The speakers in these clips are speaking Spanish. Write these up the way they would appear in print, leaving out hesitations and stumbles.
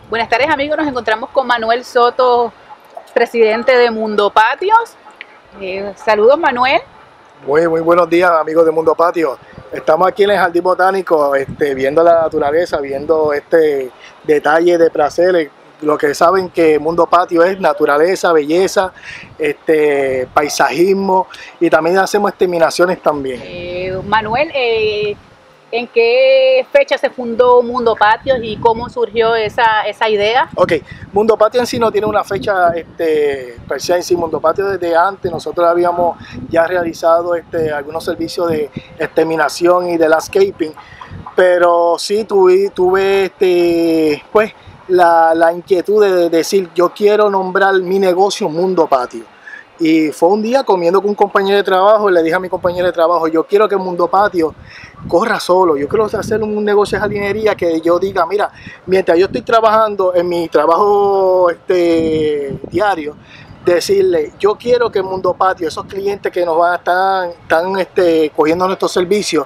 Buenas tardes, amigos. Nos encontramos con Manuel Soto, presidente de Mundo Patios. Saludos, Manuel. Muy buenos días, amigos de Mundo Patio. Estamos aquí en el Jardín Botánico, viendo la naturaleza, viendo este detalle de placeres. Lo que saben que Mundo Patio es naturaleza, belleza, paisajismo, y también hacemos exterminaciones también. Manuel, ¿en qué fecha se fundó Mundo Patios y cómo surgió esa idea? Ok, Mundo Patio en sí no tiene una fecha per se en sí. Mundo Patio desde antes nosotros habíamos ya realizado algunos servicios de exterminación y de landscaping, pero sí tuve pues la inquietud de decir, yo quiero nombrar mi negocio Mundo Patio. Y fue un día comiendo con un compañero de trabajo y le dije a mi compañero de trabajo, yo quiero que Mundo Patio corra solo, yo quiero hacer un negocio de jardinería que yo diga, mira, mientras yo estoy trabajando en mi trabajo diario, decirle, yo quiero que Mundo Patio, esos clientes que nos van a estar cogiendo nuestros servicios,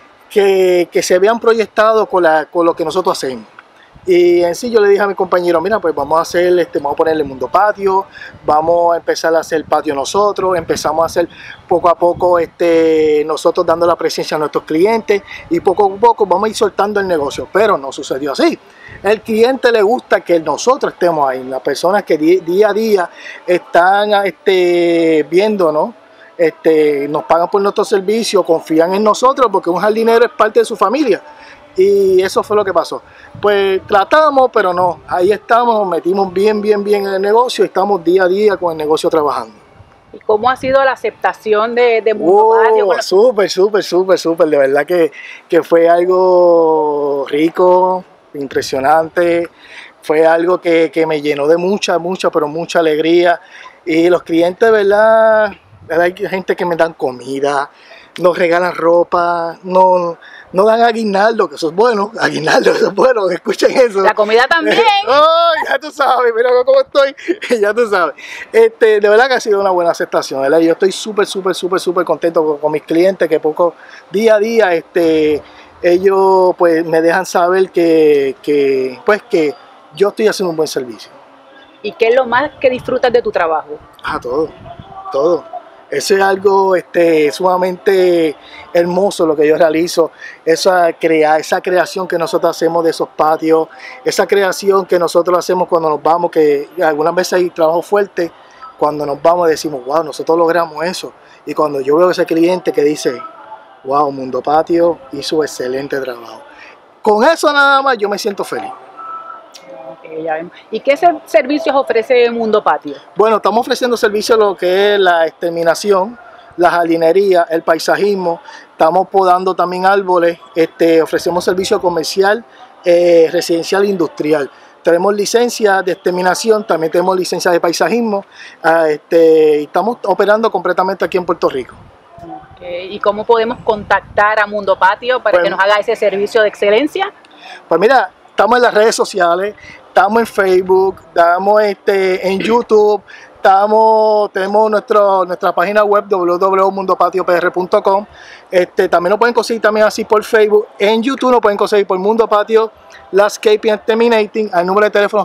que se vean proyectados con lo que nosotros hacemos. Y en sí yo le dije a mi compañero, mira, pues vamos a hacer, vamos a ponerle Mundo Patio, vamos a empezar a hacer patio nosotros, empezamos a hacer poco a poco nosotros dando la presencia a nuestros clientes, y poco a poco vamos a ir soltando el negocio, pero no sucedió así. El cliente le gusta que nosotros estemos ahí, las personas que día a día están viendo, ¿no? Nos pagan por nuestro servicio, confían en nosotros porque un jardinero es parte de su familia. Y eso fue lo que pasó. Pues tratamos, pero no, ahí estamos, nos metimos bien en el negocio y estamos día a día con el negocio trabajando. ¿Y cómo ha sido la aceptación de Mundo Patio? Súper, de verdad que fue algo rico, impresionante, fue algo que me llenó de mucha alegría. Y los clientes, ¿verdad? Hay gente que me dan comida, nos regalan ropa, no dan aguinaldo, que eso es bueno, escuchen eso. La comida también. Oh, ya tú sabes, mira cómo estoy, ya tú sabes. De verdad que ha sido una buena aceptación, ¿verdad? Yo estoy súper contento con mis clientes, que día a día, ellos pues me dejan saber que yo estoy haciendo un buen servicio. ¿Y qué es lo más que disfrutas de tu trabajo? Todo. Eso es algo sumamente hermoso lo que yo realizo, esa creación que nosotros hacemos de esos patios, esa creación que nosotros hacemos cuando nos vamos, que algunas veces hay trabajo fuerte, cuando nos vamos decimos, wow, nosotros logramos eso. Y cuando yo veo a ese cliente que dice, wow, Mundo Patio hizo excelente trabajo. Con eso nada más yo me siento feliz. Okay, ya vemos. ¿Y qué servicios ofrece Mundo Patio? Bueno, estamos ofreciendo servicios lo que es la exterminación, la jardinería, el paisajismo. Estamos podando también árboles. Ofrecemos servicio comercial, residencial e industrial. Tenemos licencia de exterminación, también tenemos licencia de paisajismo. Estamos operando completamente aquí en Puerto Rico. Okay. ¿Y cómo podemos contactar a Mundo Patio para que nos haga ese servicio de excelencia? Pues mira, estamos en las redes sociales, estamos en Facebook, estamos en YouTube, tenemos nuestra página web www.mundopatiopr.com. También nos pueden conseguir también así por Facebook. En YouTube nos pueden conseguir por Mundo Patio Landscaping Exterminating al número de teléfono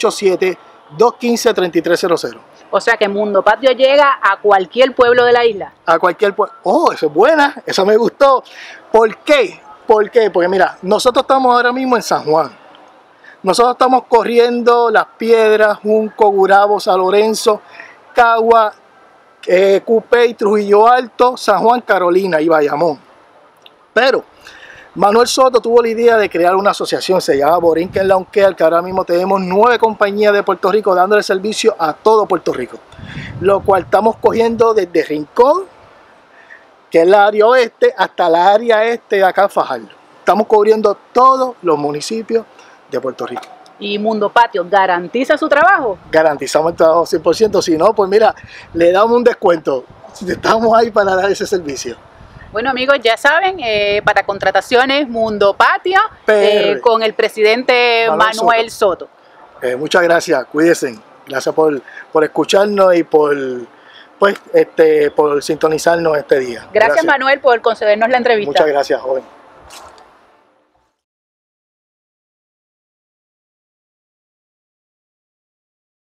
787-215-3300. O sea que Mundo Patio llega a cualquier pueblo de la isla. A cualquier pueblo. Oh, eso es buena, eso me gustó. ¿Por qué? Porque mira, nosotros estamos ahora mismo en San Juan. Nosotros estamos corriendo Las Piedras, Junco, Gurabo, San Lorenzo, Cagua, Cupey, Trujillo Alto, San Juan, Carolina y Bayamón. Pero Manuel Soto tuvo la idea de crear una asociación, se llama Borinquen Lawn Care, que ahora mismo tenemos 9 compañías de Puerto Rico dándole servicio a todo Puerto Rico. Lo cual estamos cogiendo desde Rincón, que es la área oeste, hasta la área este de acá en Fajardo. Estamos cubriendo todos los municipios de Puerto Rico. ¿Y Mundo Patio garantiza su trabajo? Garantizamos el trabajo 100%, si no, pues mira, le damos un descuento. Estamos ahí para dar ese servicio. Bueno, amigos, ya saben, para contrataciones Mundo Patio con el presidente Manuel Soto. Muchas gracias, cuídense. Gracias por escucharnos y por sintonizarnos este día. Gracias, Manuel, por concedernos la entrevista. Muchas gracias, joven.